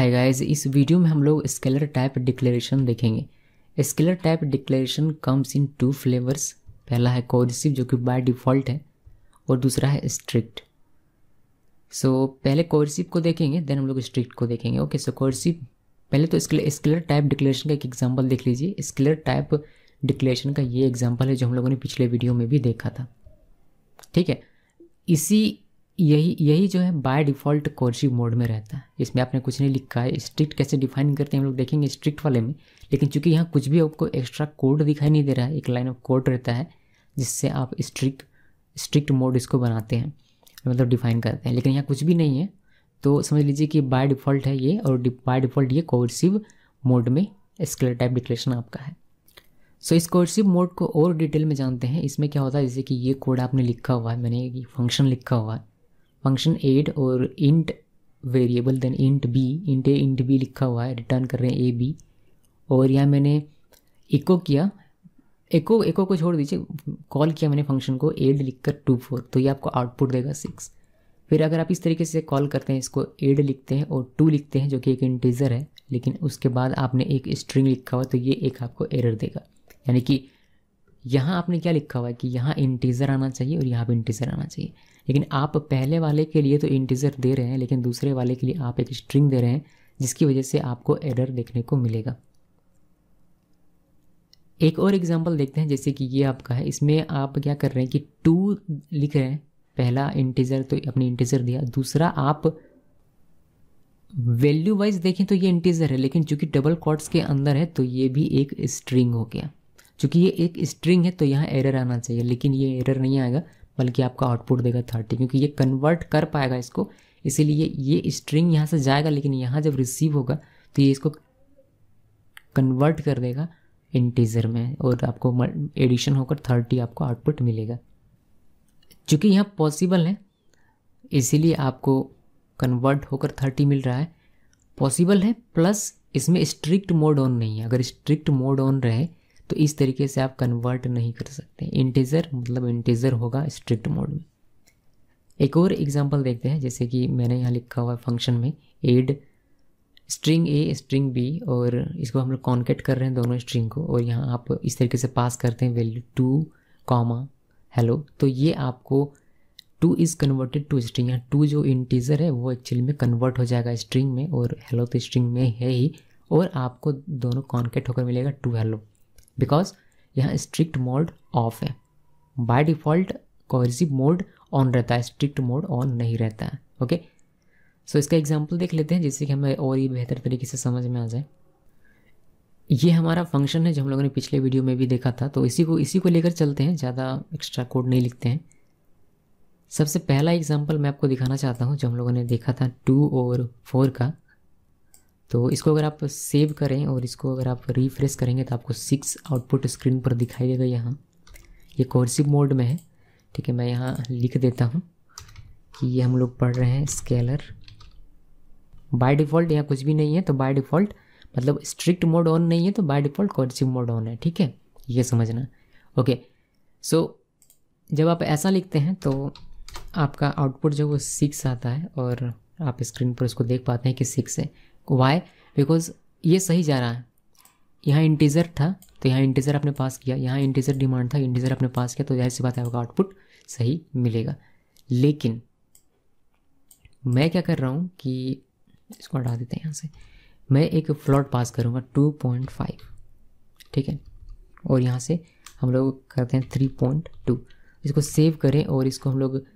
Hi guys, इस video में हम लोग स्केलर टाइप डिक्लेरेशन देखेंगे। Scalar type declaration comes in two flavours. पहला है कोर्सिव जो कि बाय डिफ़ॉल्ट है, और दूसरा है स्ट्रिक्ट। सो पहले कोर्सिव को देखेंगे, देन हम लोग स्ट्रिक्ट को देखेंगे। ओके, सो कोर्सिव पहले तो स्केलर टाइप डिक्लेरेशन का एक एग्जांपल देख लीजिए। स्केलर टाइप डिक्लेरेशन का ये एग्जांपल है जो हम लोगों ने पिछले वीडियो में भी देखा था। ठीक है, यही जो है बाय डिफ़ॉल्ट कोर्सिव मोड में रहता है। इसमें आपने कुछ नहीं लिखा है। स्ट्रिक्ट कैसे डिफाइन करते हैं हम लोग देखेंगे स्ट्रिक्ट वाले में, लेकिन चूंकि यहाँ कुछ भी आपको एक्स्ट्रा कोड दिखाई नहीं दे रहा है, एक लाइन ऑफ कोड रहता है जिससे आप स्ट्रिक्ट मोड इसको बनाते हैं, मतलब डिफाइन करते हैं। लेकिन यहाँ कुछ भी नहीं है, तो समझ लीजिए कि बाय डिफ़ॉल्ट है ये, और बाय डिफ़ॉल्ट ये कोर्सिव मोड में स्केलर टाइप डिक्लेरेशन आपका है। सो इस कोर्सिव मोड को और डिटेल में जानते हैं। इसमें क्या होता है, जैसे कि ये कोड आपने लिखा हुआ है, मैंने ये फंक्शन लिखा हुआ है, फंक्शन एड और int variable, then int b, int b लिखा हुआ है, रिटर्न कर रहे हैं ए बी। और यहाँ मैंने इको किया, इको को छोड़ दीजिए, कॉल किया मैंने फंक्शन को एड लिखकर 2 4, तो ये आपको आउटपुट देगा 6। फिर अगर आप इस तरीके से कॉल करते हैं, इसको एड लिखते हैं और 2 लिखते हैं जो कि एक इंटीजर है, लेकिन उसके बाद आपने एक स्ट्रिंग लिखा हुआ, तो ये एक आपको एरर देगा। यानी कि यहाँ आपने क्या लिखा हुआ है कि यहाँ इंटीजर आना चाहिए और यहाँ पे इंटीजर आना चाहिए, लेकिन आप पहले वाले के लिए तो इंटीजर दे रहे हैं, लेकिन दूसरे वाले के लिए आप एक स्ट्रिंग दे रहे हैं, जिसकी वजह से आपको एरर देखने को मिलेगा। एक और एग्जांपल देखते हैं, जैसे कि ये आपका है, इसमें आप क्या कर रहे हैं कि 2 लिख रहे हैं। पहला इंटीजर तो अपने इंटीजर दिया, दूसरा आप वैल्यू वाइज देखें तो ये इंटीजर है, लेकिन चूंकि डबल कोट्स के अंदर है तो ये भी एक स्ट्रिंग हो गया। चूंकि ये एक स्ट्रिंग है तो यहाँ एरर आना चाहिए, लेकिन ये एरर नहीं आएगा, बल्कि आपका आउटपुट देगा 30, क्योंकि ये कन्वर्ट कर पाएगा इसको। इसीलिए ये स्ट्रिंग यहाँ से जाएगा, लेकिन यहाँ जब रिसीव होगा तो ये इसको कन्वर्ट कर देगा इंटीजर में, और आपको एडिशन होकर 30 आपको आउटपुट मिलेगा। चूँकि यहाँ पॉसिबल है, इसीलिए आपको कन्वर्ट होकर 30 मिल रहा है। पॉसिबल है, प्लस इसमें स्ट्रिक्ट मोड ऑन नहीं है। अगर स्ट्रिक्ट मोड ऑन रहे तो इस तरीके से आप कन्वर्ट नहीं कर सकते। इंटीजर मतलब इंटीजर होगा स्ट्रिक्ट मोड में। एक और एग्जांपल देखते हैं, जैसे कि मैंने यहाँ लिखा हुआ है फंक्शन में add string a string b, और इसको हम लोग कॉन्केट कर रहे हैं दोनों स्ट्रिंग को, और यहाँ आप इस तरीके से पास करते हैं वैल्यू 2 कॉमा हेलो, तो ये आपको 2 इज़ कन्वर्टेड टू स्ट्रिंग। यहाँ 2 जो इंटीजर है वो एक्चुअली में कन्वर्ट हो जाएगा स्ट्रिंग में, और हेलो तो स्ट्रिंग में है ही, और आपको दोनों कॉन्केट होकर मिलेगा 2 हेलो, बिकॉज यहाँ स्ट्रिक्ट मोड ऑफ है। By default coercive mode on रहता है, स्ट्रिक्ट मोड ऑन नहीं रहता है। ओके, सो इसका एग्जांपल देख लेते हैं, जिससे कि हमें और ये बेहतर तरीके से समझ में आ जाए। ये हमारा फंक्शन है जो हम लोगों ने पिछले वीडियो में भी देखा था, तो इसी को लेकर चलते हैं, ज़्यादा एक्स्ट्रा कोड नहीं लिखते हैं। सबसे पहला एग्जाम्पल मैं आपको दिखाना चाहता हूँ जो हम लोगों ने देखा था 2 और 4 का। तो इसको अगर आप सेव करें और इसको अगर आप रिफ्रेश करेंगे तो आपको 6 आउटपुट स्क्रीन पर दिखाई देगा। यहाँ ये कोर्सिव मोड में है। ठीक है, मैं यहाँ लिख देता हूँ कि ये हम लोग पढ़ रहे हैं स्केलर बाय डिफ़ॉल्ट। यहाँ कुछ भी नहीं है, तो बाय डिफ़ॉल्ट मतलब स्ट्रिक्ट मोड ऑन नहीं है, तो by default coercive mode on है। ठीक है, ये समझना। ओके, सो जब आप ऐसा लिखते हैं तो आपका आउटपुट जो वो 6 आता है, और आप स्क्रीन पर उसको देख पाते हैं कि 6 है। वाई? बिकॉज ये सही जा रहा है। यहाँ इंटीजर था तो यहाँ इंटीजर आपने पास किया, यहाँ इंटीजर डिमांड था, इंटीजर आपने पास किया, तो जाहिर सी बात है आपका आउटपुट सही मिलेगा। लेकिन मैं क्या कर रहा हूँ कि इसको हटा देते हैं यहाँ से, मैं एक फ्लोट पास करूँगा 2.5। ठीक है, और यहाँ से हम लोग करते हैं 3.2। इसको सेव करें और इसको हम लोग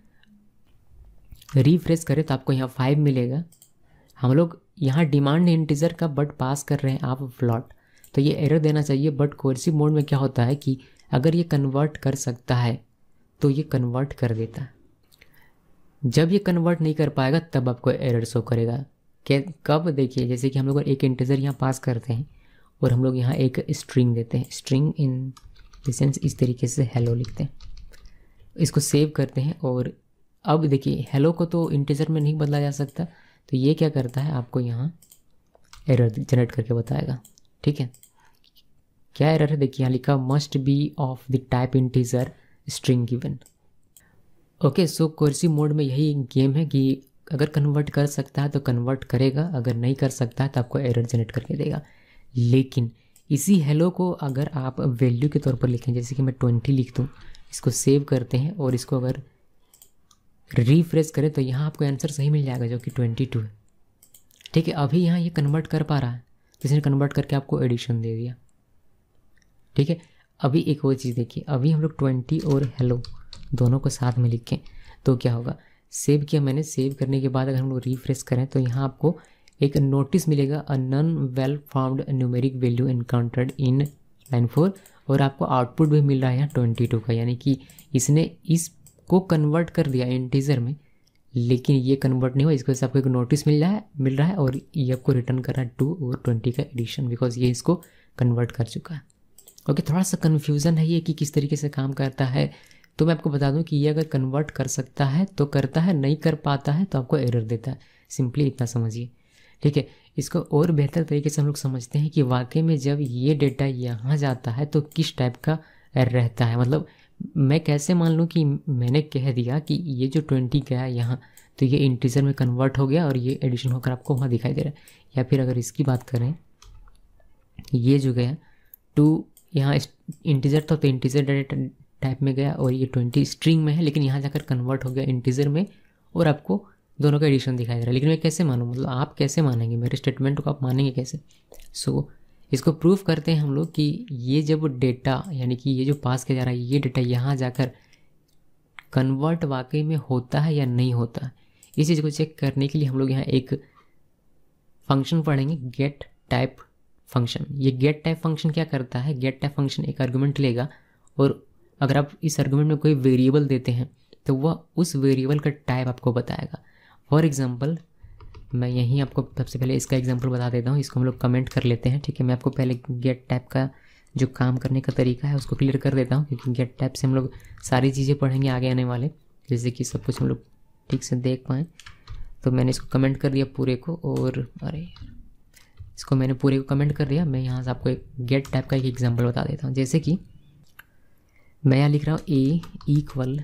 रिफ्रेश करें तो आपको यहाँ 5 मिलेगा। हम लोग यहाँ डिमांड इंटीजर का बट पास कर रहे हैं आप फ्लॉट, तो ये एरर देना चाहिए। बट कोर्सिव मोड में क्या होता है कि अगर ये कन्वर्ट कर सकता है तो ये कन्वर्ट कर देता है। जब ये कन्वर्ट नहीं कर पाएगा तब आपको एरर शो करेगा। कब? देखिए, जैसे कि हम लोग एक इंटीजर यहाँ पास करते हैं और हम लोग यहाँ एक स्ट्रिंग देते हैं, स्ट्रिंग इन द सेंस इस तरीके से हेलो लिखते हैं, इसको सेव करते हैं। और अब देखिए, हेलो को तो इंटीजर में नहीं बदला जा सकता, तो ये क्या करता है, आपको यहाँ एरर जनरेट करके बताएगा। ठीक है, क्या एरर है? देखिए यहाँ लिखा must be of the type integer string given. Okay, so coercive mode में यही गेम है कि अगर कन्वर्ट कर सकता है तो कन्वर्ट करेगा, अगर नहीं कर सकता है तो आपको एरर जनरेट करके देगा। लेकिन इसी हेलो को अगर आप वैल्यू के तौर पर लिखें, जैसे कि मैं 20 लिख दूँ, इसको सेव करते हैं और इसको अगर रिफ्रेश करें तो यहाँ आपको आंसर सही मिल जाएगा जो कि 22 है। ठीक है, अभी यहाँ ये कन्वर्ट कर पा रहा है, इसने कन्वर्ट करके आपको एडिशन दे दिया। ठीक है, अभी एक और चीज़ देखिए, अभी हम लोग 20 और हेलो दोनों को साथ में लिखें तो क्या होगा। सेव किया मैंने, सेव करने के बाद अगर हम लोग रिफ्रेश करें तो यहाँ आपको एक नोटिस मिलेगा, a non well found numeric value encountered in line 4, और आपको आउटपुट भी मिल रहा है यहाँ 22 का, यानी कि इसने इसको कन्वर्ट कर दिया इंटीजर में, लेकिन ये कन्वर्ट नहीं हुआ। इसकी वजह से आपको एक नोटिस मिल रहा है और ये आपको रिटर्न कर रहा है 2 और 20 का एडिशन, बिकॉज ये इसको कन्वर्ट कर चुका है। ओके, थोड़ा सा कन्फ्यूज़न है ये कि किस तरीके से काम करता है। तो मैं आपको बता दूं कि ये अगर कन्वर्ट कर सकता है तो करता है, नहीं कर पाता है तो आपको एरर देता है। सिंपली इतना समझिए। ठीक है, इसको और बेहतर तरीके से हम लोग समझते हैं कि वाकई में जब ये डेटा यहाँ जाता है तो किस टाइप का रहता है। मतलब मैं कैसे मान लूँ कि मैंने कह दिया कि ये जो 20 गया यहाँ तो ये इंटीजर में कन्वर्ट हो गया और ये एडिशन होकर आपको वहाँ दिखाई दे रहा है। या फिर अगर इसकी बात करें, ये जो गया 2 यहाँ इंटीजर था तो इंटीजर डेटा टाइप में गया और ये 20 स्ट्रिंग में है, लेकिन यहाँ जाकर कन्वर्ट हो गया इंटीजर में और आपको दोनों का एडिशन दिखाई दे रहा है। लेकिन मैं कैसे मानूँ, मतलब आप कैसे मानेंगे मेरे स्टेटमेंट को, आप मानेंगे कैसे। सो इसको प्रूफ करते हैं हम लोग कि ये जब डेटा यानी कि ये जो पास किया जा रहा है ये डेटा यहाँ जाकर कन्वर्ट वाकई में होता है या नहीं होता है। इस चीज़ को चेक करने के लिए हम लोग यहाँ एक फंक्शन पढ़ेंगे, गेट टाइप फंक्शन। ये गेट टाइप फंक्शन क्या करता है, गेट टाइप फंक्शन एक आर्गुमेंट लेगा और अगर आप इस आर्गुमेंट में कोई वेरिएबल देते हैं तो वह उस वेरिएबल का टाइप आपको बताएगा। फॉर एग्जांपल मैं यहीं आपको सबसे पहले इसका एग्जांपल बता देता हूँ, इसको हम लोग कमेंट कर लेते हैं। ठीक है, मैं आपको पहले गेट टाइप का जो काम करने का तरीका है उसको क्लियर कर देता हूँ, क्योंकि गेट टाइप से हम लोग सारी चीज़ें पढ़ेंगे आगे आने वाले, जैसे कि सब कुछ हम लोग ठीक से देख पाएँ। तो मैंने इसको कमेंट कर दिया पूरे को, और अरे इसको मैंने पूरे को कमेंट कर दिया। मैं यहाँ से आपको एक गेट टाइप का एक एग्जाम्पल बता देता हूँ। जैसे कि मैं यहाँ लिख रहा हूँ ए इक्वल,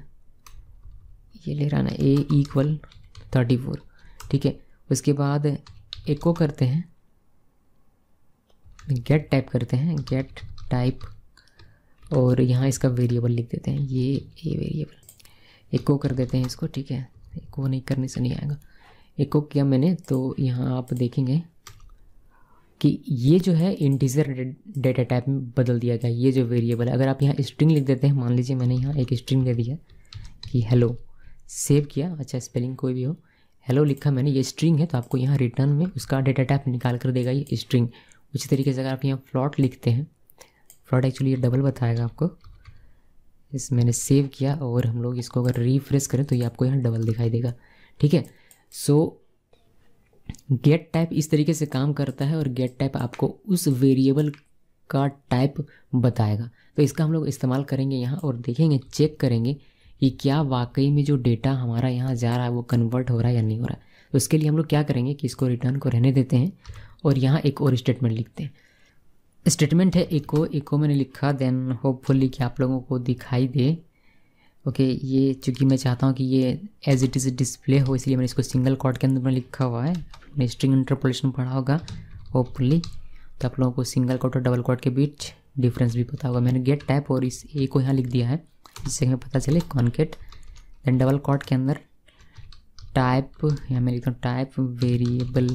ये ले रहा ना ए इक्वल 34। ठीक है, उसके बाद एको करते हैं, गेट टाइप करते हैं, गेट टाइप, और यहाँ इसका वेरिएबल लिख देते हैं, ये ए वेरिएबल एको कर देते हैं इसको। ठीक है, एको नहीं करने से नहीं आएगा। एको किया मैंने तो यहाँ आप देखेंगे कि ये जो है इंटीजर डेटा टाइप में बदल दिया गया। ये जो वेरिएबल है, अगर आप यहाँ स्ट्रिंग लिख देते हैं, मान लीजिए मैंने यहाँ एक स्ट्रिंग दे दिया कि हेलो, सेव किया, अच्छा स्पेलिंग कोई भी हो, हेलो लिखा मैंने, ये स्ट्रिंग है तो आपको यहाँ रिटर्न में उसका डेटा टाइप निकाल कर देगा ये स्ट्रिंग। उसी तरीके से अगर आप यहाँ फ्लॉट लिखते हैं, फ्लॉट एक्चुअली ये डबल बताएगा आपको, इस मैंने सेव किया और हम लोग इसको अगर रिफ्रेश करें तो ये आपको यहाँ डबल दिखाई देगा। ठीक है, सो गेट टाइप इस तरीके से काम करता है और गेट टाइप आपको उस वेरिएबल का टाइप बताएगा। तो इसका हम लोग इस्तेमाल करेंगे यहाँ और देखेंगे, चेक करेंगे कि क्या वाकई में जो डेटा हमारा यहाँ जा रहा है वो कन्वर्ट हो रहा है या नहीं हो रहा है। तो उसके लिए हम लोग क्या करेंगे कि इसको रिटर्न को रहने देते हैं और यहाँ एक और स्टेटमेंट लिखते हैं। स्टेटमेंट है एको, एको मैंने लिखा, देन होपफुली कि आप लोगों को दिखाई दे। ओके, ये चूँकि मैं चाहता हूँ कि ये एज इट इज़ डिस्प्ले हो, इसलिए मैंने इसको सिंगल कोट के अंदर में लिखा हुआ है। आपने स्ट्रिंग इंटरपोलेशन पढ़ा होगा होपफुली, तो आप लोगों को सिंगल कोट और डबल कोट के बीच डिफरेंस भी पता होगा। मैंने गेट टाइप और इस ए को यहाँ लिख दिया है जिससे हमें पता चले कॉन्केट, देन डबल कोट के अंदर टाइप, यहाँ मैं लिखता हूँ type variable,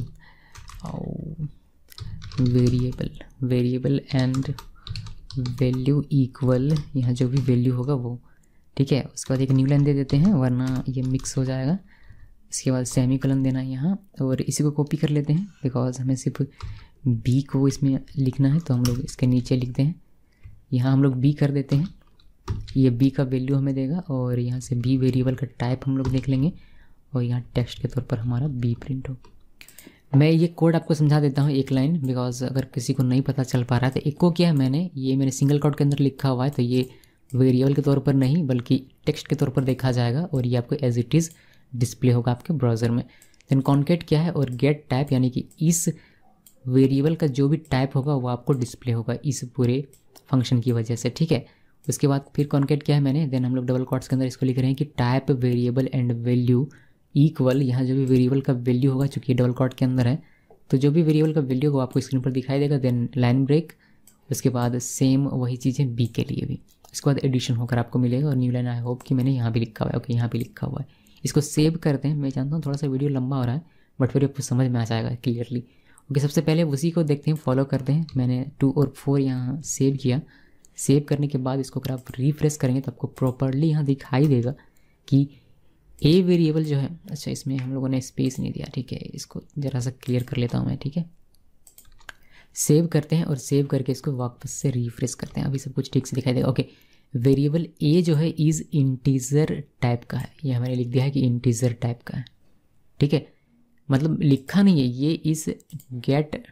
variable and value equal, यहाँ जो भी वैल्यू होगा वो। ठीक है, उसके बाद एक न्यू लाइन दे देते हैं वरना ये मिक्स हो जाएगा। इसके बाद सेमीकोलन देना है यहाँ, और इसी को कॉपी कर लेते हैं बिकॉज हमें सिर्फ बी को इसमें लिखना है, तो हम लोग इसके नीचे लिखते हैं। यहाँ हम लोग बी कर देते हैं, ये बी का वैल्यू हमें देगा, और यहाँ से बी वेरिएबल का टाइप हम लोग देख लेंगे और यहाँ टेक्स्ट के तौर पर हमारा बी प्रिंट हो। मैं ये कोड आपको समझा देता हूँ एक लाइन, बिकॉज अगर किसी को नहीं पता चल पा रहा है तो एको क्या है, मैंने सिंगल कोट के अंदर लिखा हुआ है, तो ये वेरिएबल के तौर पर नहीं बल्कि टेक्स्ट के तौर पर देखा जाएगा और ये आपको एज इट इज़ डिस्प्ले होगा आपके ब्राउज़र में। देन कॉन्केट क्या है और गेट टाइप, यानी कि इस वेरिएबल का जो भी टाइप होगा वो आपको डिस्प्ले होगा इस पूरे फंक्शन की वजह से। ठीक है, उसके बाद फिर कॉन्केट क्या है देन हम लोग डबल कोट्स के अंदर इसको लिख रहे हैं कि type variable and value equal, यहाँ जो भी वेरिएबल का वैल्यू होगा, चूँकि ये डबल क्वाट के अंदर है तो जो भी वेरिएबल का वैल्यू होगा आपको स्क्रीन पर दिखाई देगा। देन लाइन ब्रेक, उसके बाद सेम वही चीज़ें बी के लिए भी, उसके बाद एडिशन होकर आपको मिलेगा और न्यू लाइन। आई होप कि मैंने यहाँ भी लिखा हुआ है, ओके यहाँ भी लिखा हुआ है। इसको सेव करते हैं। मैं जानता हूँ थोड़ा सा वीडियो लंबा हो रहा है बट फिर आपको समझ में आ जाएगा क्लियरली। ओके, सबसे पहले उसी को देखते हैं, फॉलो करते हैं। मैंने 2 और 4 यहाँ सेव किया। सेव करने के बाद इसको अगर आप रिफ्रेश करेंगे तो आपको प्रॉपरली यहाँ दिखाई देगा कि ए वेरिएबल जो है, अच्छा इसमें हम लोगों ने स्पेस नहीं दिया, ठीक है, इसको ज़रा सा क्लियर कर लेता हूँ मैं, ठीक है। सेव करते हैं और सेव करके इसको वापस से रिफ्रेश करते हैं, अभी सब कुछ ठीक से दिखाई देगा। ओके, वेरिएबल ए जो है इज़ इंटीजर टाइप का है, ये मैंने लिख दिया है कि इंटीजर टाइप का है, ठीक है। मतलब लिखा नहीं है, ये इस गेट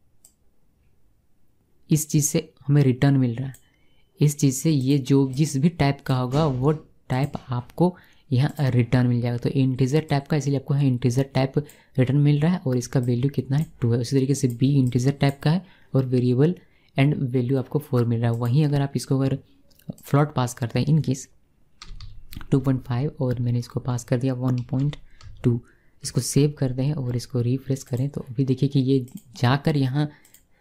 इस चीज़ से हमें रिटर्न मिल रहा है, इस चीज़ से ये जो जिस भी टाइप का होगा वो टाइप आपको यहाँ रिटर्न मिल जाएगा। तो इंटीजर टाइप का, इसलिए आपको यहाँ इंटीजर टाइप रिटर्न मिल रहा है और इसका वैल्यू कितना है 2 है। उसी तरीके से बी इंटीजर टाइप का है और वेरिएबल एंड वैल्यू आपको 4 मिल रहा है। वहीं अगर आप इसको अगर फ्लॉट पास करते हैं इन केस 2.5 और मैंने इसको पास कर दिया 1.2, इसको सेव कर दें और इसको रिफ्रेश करें तो अभी देखिए कि ये जाकर यहाँ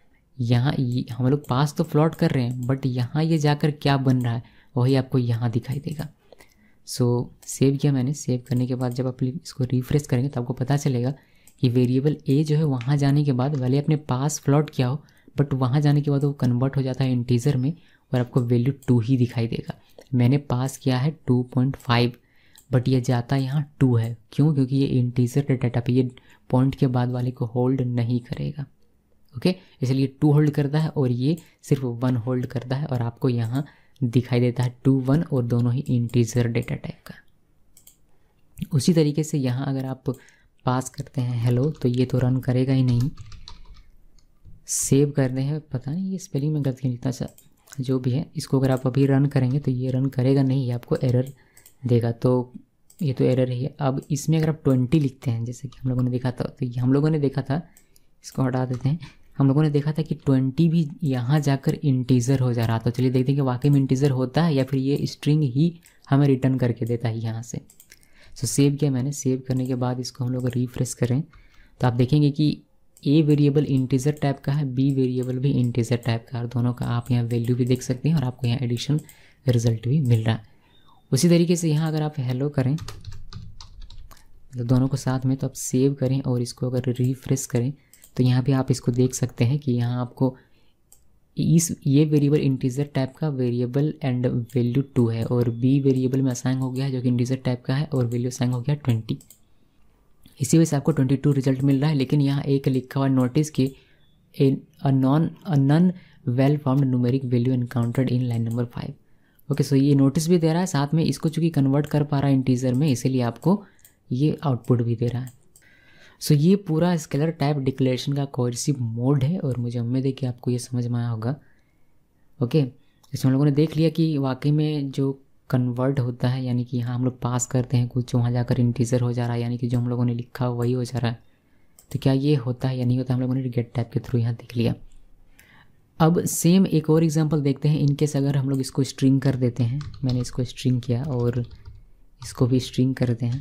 हम लोग पास तो फ्लॉट कर रहे हैं बट यहाँ ये जाकर क्या बन रहा है वही आपको यहाँ दिखाई देगा। सो सेव किया मैंने। सेव करने के बाद जब आप इसको रिफ्रेश करेंगे तो आपको पता चलेगा कि वेरिएबल ए जो है वहाँ जाने के बाद भले अपने पास फ्लॉट किया हो बट वहाँ जाने के बाद वो कन्वर्ट हो जाता है इंटीजर में और आपको वैल्यू 2 ही दिखाई देगा। मैंने पास किया है 2.5 बट ये जाता यहाँ 2 है, क्यों? क्योंकि ये इंटीजर डेटा टाइप, ये पॉइंट के बाद वाले को होल्ड नहीं करेगा, ओके। इसलिए 2 होल्ड करता है और ये सिर्फ 1 होल्ड करता है और आपको यहाँ दिखाई देता है 2, 1 और दोनों ही इंटीजर डेटा टाइप का। उसी तरीके से यहाँ अगर आप पास करते हैं हेलो तो ये तो रन करेगा ही नहीं। सेव करते हैं, पता नहीं ये स्पेलिंग में गलती लिखता, सा जो भी है, इसको अगर आप अभी रन करेंगे तो ये रन करेगा नहीं, ये आपको एरर देगा। तो ये तो एरर ही है। अब इसमें अगर आप 20 लिखते हैं जैसे कि हम लोगों ने देखा था, तो ये हम लोगों ने देखा था, इसको हटा देते हैं, हम लोगों ने देखा था कि 20 भी यहाँ जाकर इंटीजर हो जा रहा था। चलिए देखते हैं कि वाकई में इंटीजर होता है या फिर ये स्ट्रिंग ही हमें रिटर्न करके देता है यहाँ से। सो सेव किया मैंने। सेव करने के बाद इसको हम लोग रिफ्रेश करें तो आप देखेंगे कि ए वेरिएबल इंटीजर टाइप का है, बी वेरिएबल भी इंटीजर टाइप का है और दोनों का आप यहाँ वैल्यू भी देख सकते हैं और आपको यहाँ एडिशन रिजल्ट भी मिल रहा है। उसी तरीके से यहाँ अगर आप हेलो करें तो दोनों को साथ में, तो आप सेव करें और इसको अगर रिफ्रेश करें तो यहाँ पे आप इसको देख सकते हैं कि यहाँ आपको ये वेरिएबल इंटीजर टाइप का वेरिएबल एंड वैल्यू 2 है और बी वेरिएबल में असाइन हो गया है जो कि इंटीजर टाइप का है और वैल्यू असाइन हो गया 20। इसी वजह से आपको 22 रिजल्ट मिल रहा है। लेकिन यहाँ एक लिखा हुआ नोटिस कि non well found numeric value encountered in line number 5। Okay, so ये नोटिस भी दे रहा है, साथ में इसको चूँकि कन्वर्ट कर पा रहा है इंटीजर में, इसीलिए आपको ये आउटपुट भी दे रहा है। सो ये पूरा स्केलर टाइप डिक्लेरेशन का कोर्सिव मोड है और मुझे उम्मीद है कि आपको ये समझ में आया होगा। ओके, इसमें हम लोगों ने देख लिया कि वाकई में जो कन्वर्ट होता है, यानी कि यहाँ हम लोग पास करते हैं कुछ, वहाँ जाकर इंटीजर हो जा रहा है, यानी कि जो हम लोगों ने लिखा वही हो जा रहा है। तो क्या ये होता है या नहीं होता, हम लोगों ने गेट टाइप के थ्रू यहाँ देख लिया। अब सेम एक और एग्जांपल देखते हैं। इनकेस अगर हम लोग इसको स्ट्रिंग कर देते हैं, मैंने इसको स्ट्रिंग किया और इसको भी स्ट्रिंग करते हैं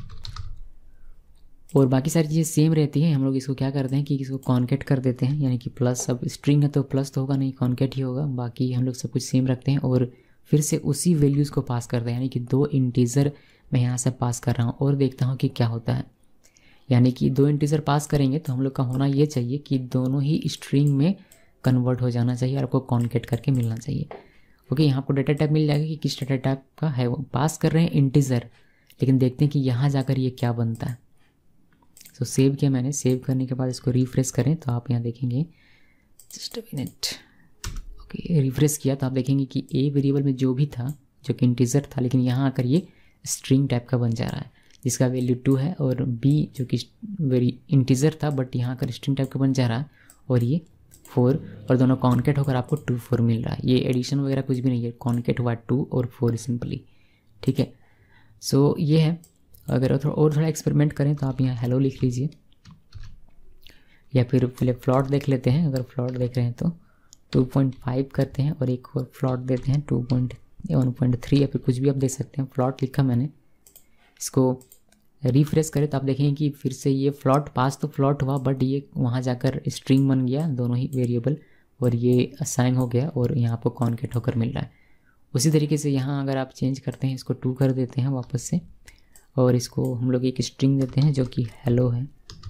और बाकी सारी चीज़ें सेम रहती हैं। हम लोग इसको क्या करते हैं कि इसको कॉन्केट कर देते हैं, यानी कि प्लस, अब स्ट्रिंग है तो प्लस तो होगा नहीं, कॉन्केट ही होगा। बाकी हम लोग सब कुछ सेम रखते हैं और फिर से उसी वैल्यूज़ को पास करते हैं, यानी कि 2 इंटीजर मैं यहाँ से पास कर रहा हूँ और देखता हूँ कि क्या होता है। यानी कि 2 इंटीजर पास करेंगे तो हम लोग का होना ये चाहिए कि दोनों ही स्ट्रिंग में कन्वर्ट हो जाना चाहिए और आपको कॉन्केट करके मिलना चाहिए। ओके, यहाँ आपको डेटा टाइप मिल जाएगा कि किस डेटा टाइप का है वो। पास कर रहे हैं इंटीजर, लेकिन देखते हैं कि यहाँ जाकर ये क्या बनता है। तो सेव किया मैंने। सेव करने के बाद इसको रिफ्रेश करें तो आप यहाँ देखेंगे, just a minute, okay, refresh किया तो आप देखेंगे कि ए वेरिएबल में जो भी था जो कि इंटीजर था, लेकिन यहाँ आकर ये स्ट्रिंग टाइप का बन जा रहा है जिसका वैल्यू 2 है, और बी जो कि इंटीजर था बट यहाँ आकर स्ट्रिंग टाइप का बन जा रहा है और ये 4, और दोनों कॉन्केट होकर आपको 2, 4 मिल रहा है। ये एडिशन वगैरह कुछ भी नहीं है, कॉन्केट हुआ 2 और 4 सिंपली, ठीक है। सो ये है। अगर और थोड़ा एक्सपेरिमेंट करें तो आप यहाँ हेलो लिख लीजिए या फिर पहले फ्लॉट देख लेते हैं। अगर फ्लॉट देख रहे हैं तो 2.5 करते हैं और एक और फ्लॉट देते हैं 2.1.3 या फिर कुछ भी आप देख सकते हैं। फ्लॉट लिखा मैंने, इसको रिफ्रेश करें तो आप देखेंगे कि फिर से ये फ्लॉट पास तो फ्लॉट हुआ, बट ये वहाँ जाकर स्ट्रिंग बन गया दोनों ही वेरिएबल, और ये असाइन हो गया और यहाँ आपको कॉन्केट होकर मिल रहा है। उसी तरीके से यहाँ अगर आप चेंज करते हैं, इसको 2 कर देते हैं वापस से, और इसको हम लोग एक स्ट्रिंग देते हैं जो कि हेलो है,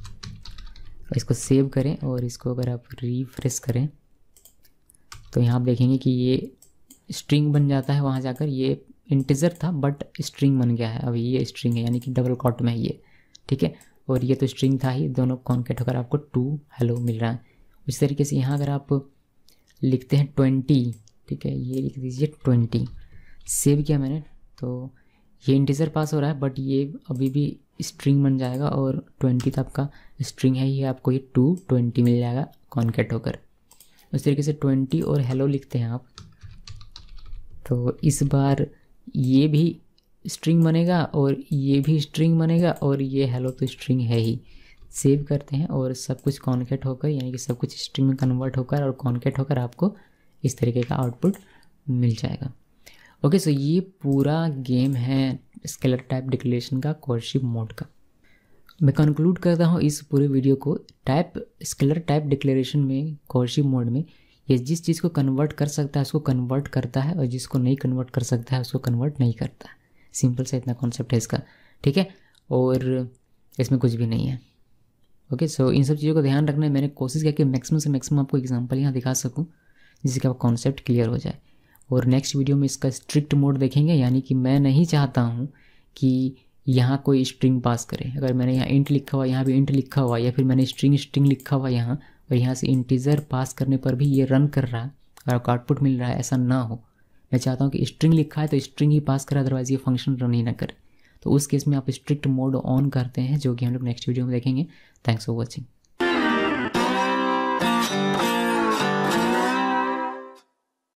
इसको सेव करें और इसको अगर आप रिफ्रेश करें तो यहाँ आप देखेंगे कि ये स्ट्रिंग बन जाता है। वहाँ जाकर ये इंटीजर था बट स्ट्रिंग बन गया है, अभी ये स्ट्रिंग है, यानी कि डबल कॉट में है ये, ठीक है। और ये तो स्ट्रिंग था ही, दोनों कॉन्केट होकर आपको 2 हेलो मिल रहा है। इस तरीके से यहाँ अगर आप लिखते हैं 20, ठीक है, ये लिख दीजिए 20, सेव किया मैंने, तो ये इंटीजर पास हो रहा है बट ये अभी भी स्ट्रिंग बन जाएगा, और 20 तो आपका स्ट्रिंग है, ये आपको ये 220 मिल जाएगा कॉन्केट होकर। उस तरीके से 20 और हेलो लिखते हैं आप, तो इस बार ये भी स्ट्रिंग बनेगा और ये भी स्ट्रिंग बनेगा, और ये हेलो तो स्ट्रिंग है ही। सेव करते हैं और सब कुछ कॉन्केट होकर, यानी कि सब कुछ स्ट्रिंग में कन्वर्ट होकर और कॉन्केट होकर आपको इस तरीके का आउटपुट मिल जाएगा। ओके, सो ये पूरा गेम है स्केलर टाइप डिक्लेरेशन का, कोर्सिव मोड का। मैं कंक्लूड करता हूँ इस पूरे वीडियो को, स्केलर टाइप डिक्लेरेशन में कोर्सिव मोड में ये जिस चीज़ को कन्वर्ट कर सकता है उसको कन्वर्ट करता है, और जिसको नहीं कन्वर्ट कर सकता है उसको कन्वर्ट नहीं करता है। सिंपल सा इतना कॉन्सेप्ट है इसका, ठीक है, और इसमें कुछ भी नहीं है। ओके, सो इन सब चीज़ों को ध्यान रखना है। मैंने कोशिश किया कि मैक्सिमम से मैक्सिमम आपको एग्जांपल यहाँ दिखा सकूँ जिससे कि आपका कॉन्सेप्ट क्लियर हो जाए। और नेक्स्ट वीडियो में इसका स्ट्रिक्ट मोड देखेंगे, यानी कि मैं नहीं चाहता हूँ कि यहाँ कोई स्ट्रिंग पास करे। अगर मैंने यहाँ इंट लिखा हुआ, यहाँ भी इंट लिखा हुआ, या फिर मैंने स्ट्रिंग लिखा हुआ यहाँ, और यहाँ से इंटीजर पास करने पर भी ये रन कर रहा है और आपको आउटपुट मिल रहा है, ऐसा ना हो। मैं चाहता हूँ कि स्ट्रिंग लिखा है तो स्ट्रिंग ही पास करे, अदरवाइज ये फंक्शन रन ही ना करे। तो उस केस में आप स्ट्रिक्ट मोड ऑन करते हैं, जो कि हम लोग नेक्स्ट वीडियो में देखेंगे। Thanks for watching.